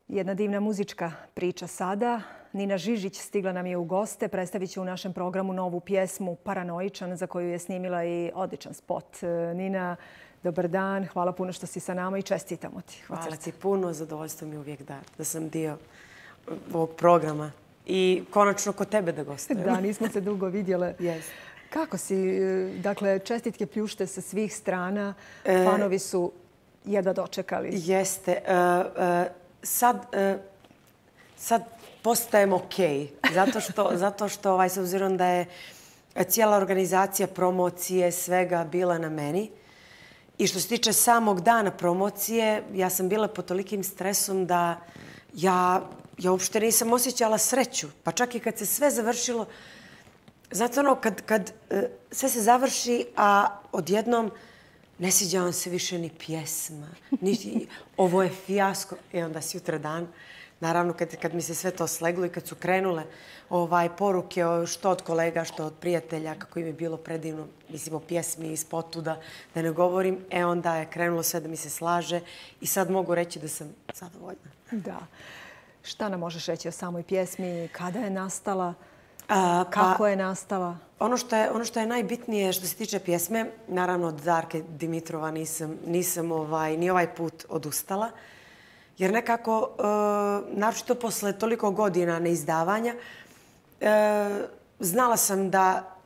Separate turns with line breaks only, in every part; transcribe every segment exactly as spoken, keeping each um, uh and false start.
Jedna divna muzička priča sada. Nina Žižić stigla nam je u goste. Predstavit će u našem programu novu pjesmu Paranoičan za koju je snimila i odličan spot. Nina, dobar dan. Hvala puno što si sa nama i čestitamo ti.
Hvala ti puno. Zadovoljstvo mi uvijek da, da sam dio ovog programa. I konačno kod tebe da gostujem.
Da, nismo se dugo vidjele.
Yes.
Kako si? Dakle, čestitke pljušte sa svih strana. E, Fanovi su jedva dočekali.
Jeste. Uh, uh, sad, uh, sad postajem okej. Zato što, zato što ovaj, s obzirom da je cijela organizacija promocije svega bila na meni. I što se tiče samog dana promocije, ja sam bila pod tolikim stresom da ja, ja uopšte nisam osjećala sreću. Pa čak i kad se sve završilo, znate ono, kad, kad uh, sve se završi, a odjednom ne sviđa vam se više ni pjesma, ni ovo je fijasko. I onda si jutra dan, naravno kad, kad mi se sve to sleglo i kad su krenule ovaj, poruke što od kolega, što od prijatelja, kako im je bilo predivno, mislim o pjesmi i spotu da, da ne govorim, e onda je krenulo sve da mi se slaže i sad mogu reći da sam zadovoljna.
Da. Šta nam možeš reći o samoj pjesmi? Kada je nastala?
A,
Kako
pa,
je nastala?
Ono što je, ono što je najbitnije što se tiče pjesme, naravno od Darke Dimitrova nisam, nisam ovaj, ni ovaj put odustala. Jer nekako, e, naročito posle toliko godina neizdavanja, e, znala sam da,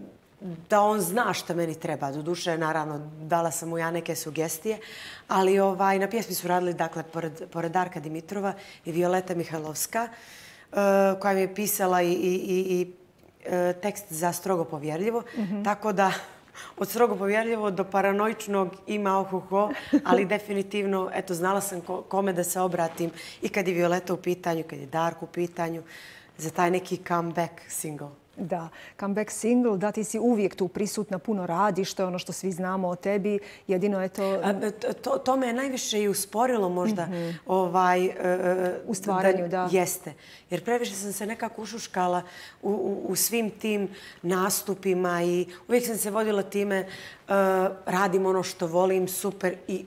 da on zna šta meni treba. Doduše, naravno, dala sam mu ja neke sugestije, ali ovaj, na pjesmi su radili, dakle, pored, pored Darka Dimitrova i Violeta Mihajlovska, koja mi je pisala i, i, i, i tekst za Strogo povjerljivo. Mm-hmm. Tako da od Strogo povjerljivo do Paranoičnog ima ohoho, ali definitivno eto, znala sam ko, kome da se obratim i kad je Violeta u pitanju, kad je Dark u pitanju, za taj neki comeback single.
Da, comeback single, da ti si uvijek tu prisutna, puno radiš, to je ono što svi znamo o tebi. Jedino je to...
A, to, to me je najviše i usporilo možda mm-hmm. ovaj, uh,
u stvaranju, da,
da. Jeste. Jer previše sam se nekako ušuškala u, u, u svim tim nastupima i uvijek sam se vodila time uh, radim ono što volim, super i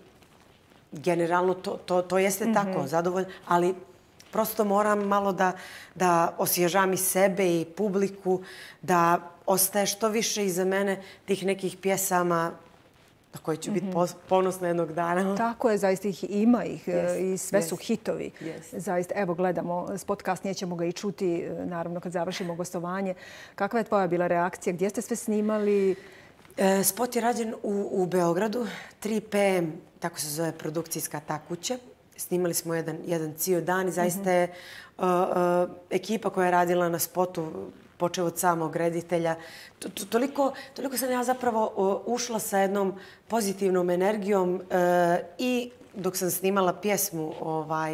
generalno to, to, to jeste mm-hmm. tako, zadovoljno, ali prosto moram malo da, da osvježam i sebe i publiku, da ostaje što više iza mene tih nekih pjesama na koje ću mm-hmm. biti ponosna jednog dana.
Tako je, zaista ih ima ih yes, i sve yes, su hitovi.
Yes.
Zaista, evo gledamo, spot kasnije ćemo ga i čuti, naravno kad završimo gostovanje. Kakva je tvoja bila reakcija? Gdje ste sve snimali?
E, spot je rađen u, u Beogradu, tri P M, tako se zove produkcijska ta kuća. Snimali smo jedan, jedan cijel dan i zaista je uh, uh, ekipa koja je radila na spotu, počeo od samog reditelja. To, to, toliko, toliko sam ja zapravo uh, ušla sa jednom pozitivnom energijom uh, i dok sam snimala pjesmu, ovaj,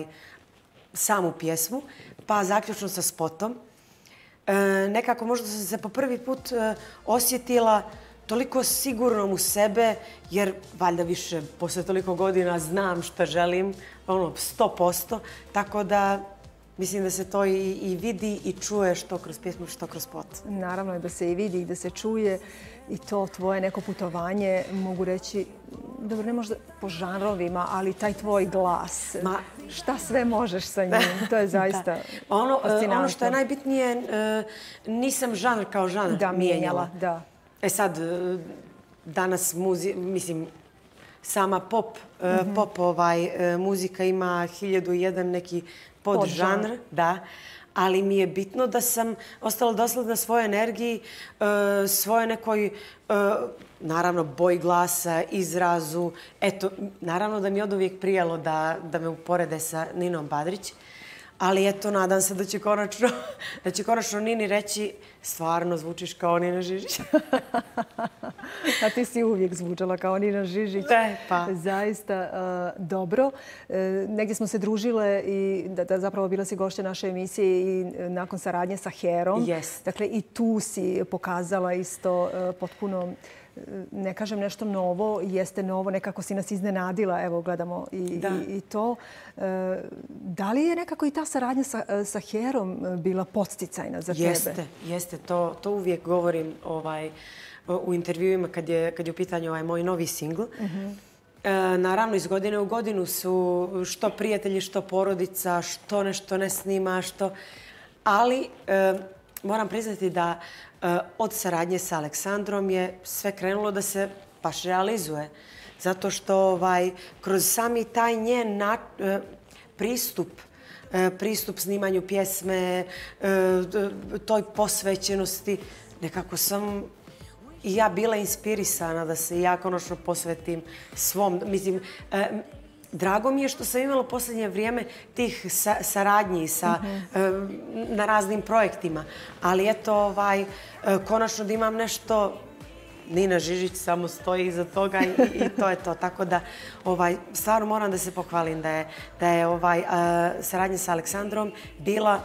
samu pjesmu, pa zaključno sa spotom. Uh, nekako možda sam se po prvi put uh, osjetila toliko sigurnom u sebe, jer valjda više posle toliko godina znam šta želim, ono, sto posto. Tako da mislim da se to i, i vidi i čuje što kroz pjesmu, što kroz spot.
Naravno je da se i vidi i da se čuje i to tvoje neko putovanje, mogu reći, dobro, ne možda po žanrovima, ali taj tvoj glas. Ma, šta sve možeš sa njim? To je zaista da.
Ono, ono što je najbitnije, nisam žanr kao žanr
da, mijenjala. Da.
E sad, danas muzi, mislim, sama pop, mm-hmm. pop ovaj, muzika ima hiljadu i jedan neki podžanr, Pod da, ali mi je bitno da sam ostala dosledna svojoj energiji, svojoj nekoj, naravno, boji glasa, izrazu. Eto, naravno da mi je od uvijek prijalo da, da me uporede sa Ninom Badrić. Ali eto, nadam se da će konačno, da će konačno Nini reći stvarno zvučiš kao Nina Žižić.
A ti si uvijek zvučala kao Nina Žižić.
Da, pa.
Zaista uh, dobro. Uh, negdje smo se družile i da, da zapravo bila si gošća naše emisije i nakon saradnje sa Herom.
Yes.
Dakle, i tu si pokazala isto uh, potpuno, ne kažem nešto novo, jeste novo, nekako si nas iznenadila, evo gledamo i, i, i to. Da li je nekako i ta saradnja sa, sa Herom bila podsticajna za
jeste,
tebe?
Jeste, jeste. To, to uvijek govorim ovaj, u intervjuima kad je, kad je u pitanju ovaj moj novi singl. Uh-huh. naravno, iz godine u godinu su što prijatelji, što porodica, što nešto ne snima, što... Ali moram priznati da od saradnje sa Aleksandrom je sve krenulo da se baš realizuje. Zato što kroz sami taj njen pristup, pristup snimanju pjesme, toj posvećenosti, nekako sam i ja bila inspirisana da se ja konačno posvetim svom. Mislim, drago mi je što sam imala u posljednje vrijeme tih saradnji na raznim projektima. Ali eto, konačno da imam nešto... Nina Žižić samo stoji iza toga i to je to. Tako da stvarno moram da se pohvalim da je saradnja sa Aleksandrom bila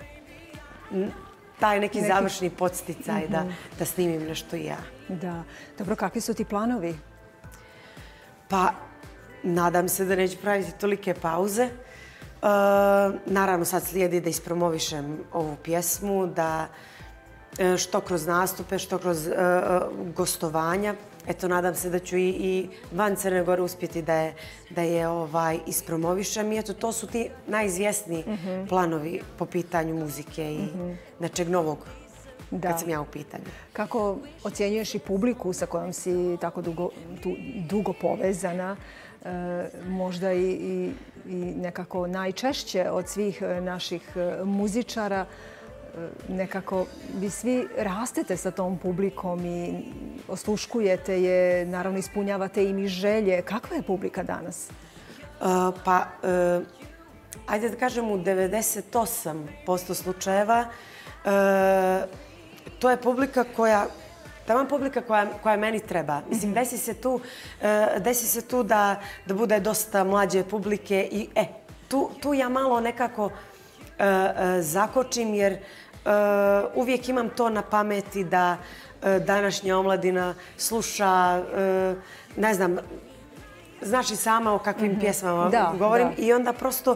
taj neki završni podsticaj da snimim nešto i ja.
Da. Dobro, kakvi su ti planovi?
Pa, nadam se da neću praviti tolike pauze. Naravno, sad slijedi da ispromovišem ovu pjesmu, da što kroz nastupe, što kroz gostovanja. Eto, nadam se da ću i van Crne Gore uspjeti da je ispromovišem. I eto, to su ti najizvjesniji planovi po pitanju muzike i nečeg novog kad sam ja u pitanju.
Kako ocjenjuješ i publiku sa kojom si tako dugo povezana? Možda i nekako najčešće od svih naših muzičara. Nekako vi svi rastete sa tom publikom i osluškujete je, naravno ispunjavate im i želje. Kakva je publika danas?
Pa, ajde da kažem u devedeset osam posto slučajeva to je publika koja, taman publika koja meni treba. Mislim, desi se tu, desi se tu da bude dosta mlađe publike i e, tu ja malo nekako zakočim jer uvijek imam to na pameti da današnja omladina sluša, ne znam, znaš i sama o kakvim pjesmama govorim i onda prosto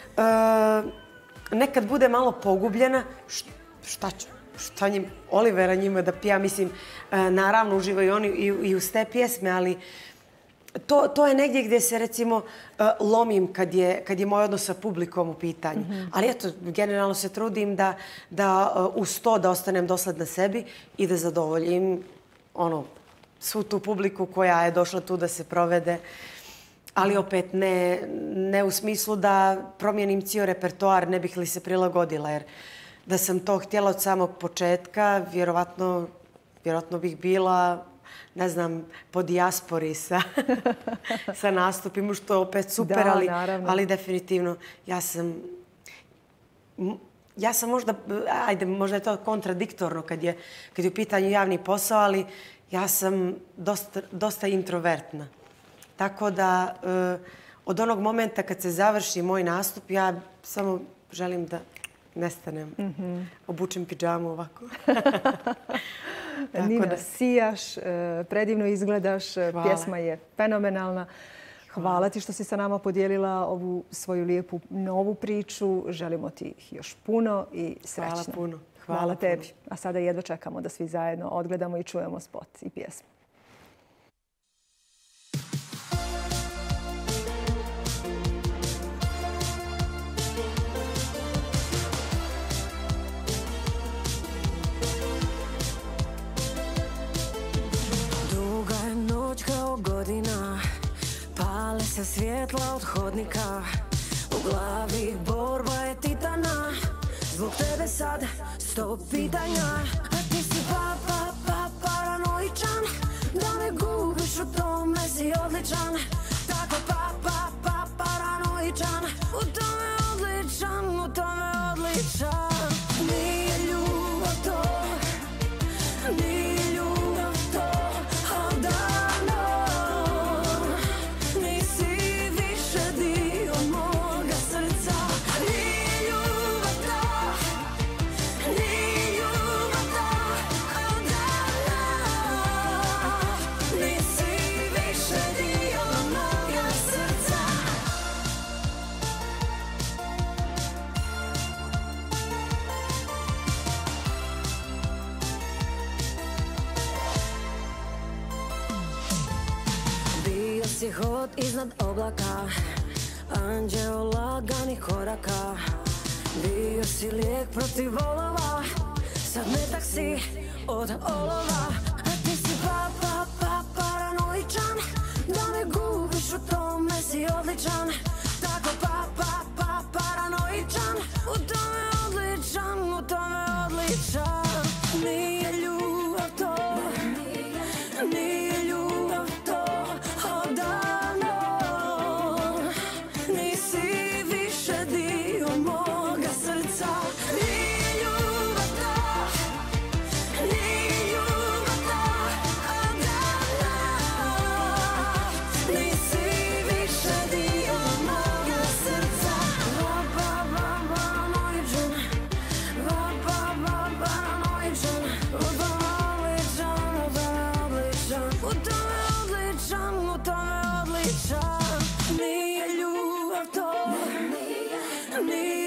nekad bude malo pogubljena. Šta ću? Šta njim, Olivera njima da pija? Mislim, naravno uživaju oni i uz te pjesme, ali to je negdje gdje se, recimo, lomim kad je moj odnos sa publikom u pitanju. Ali eto, generalno se trudim da uz to da ostanem dosledna sebi i da zadovoljim svu tu publiku koja je došla tu da se provede. Ali opet ne u smislu da promijenim cijel repertoar, ne bih li se prilagodila. Jer da sam to htjela od samog početka, vjerojatno bih bila... ne znam, po dijaspori sa nastupima, što je opet super, ali definitivno ja sam... Ja sam možda, ajde, možda je to kontradiktorno kad je u pitanju javni posao, ali ja sam dosta introvertna. Tako da od onog momenta kad se završi moj nastup, ja samo želim da nestanem, obučem pidžamu ovako.
Nina, sijaš, predivno izgledaš, pjesma je fenomenalna. Hvala ti što si sa nama podijelila ovu svoju lijepu novu priču. Želimo ti još puno i srećno.
Hvala puno.
Hvala tebi. A sada jedva čekamo da svi zajedno odgledamo i čujemo spot i pjesmu.
Se svjetla od hodnika, u glavi borba je titana. Zbog tebe sad sto pitanja, a ti si pa, pa, pa, paranoičan. Da me gubiš, u tome si odličan. Tako pa, pa, pa, paranoičan. U tome odličan, u tome odličan. Nije ljubav to, nije ljubav to, al da. hod iznad oblaka, anđeo laganih koraka. Bio si lijek protiv volova, sad metak si od olova. A ti si pa, pa, pa, paranoičan, da me gubiš u tome si odličan. Tako pa, pa, pa, paranoičan, u tome odličan, u tome odličan. Nije ljubav to, nije ljubav to, odavno. Nisi više dio moga srca. Nije ljubav to, nije ljubav to, odavno. Nisi više dio moga srca. Va, va, va, paranoičan, va, va, va, paranoičan, u tome odličan, u tome odličan, u tome odličan, u tome odličan. Nije ljubav to, nije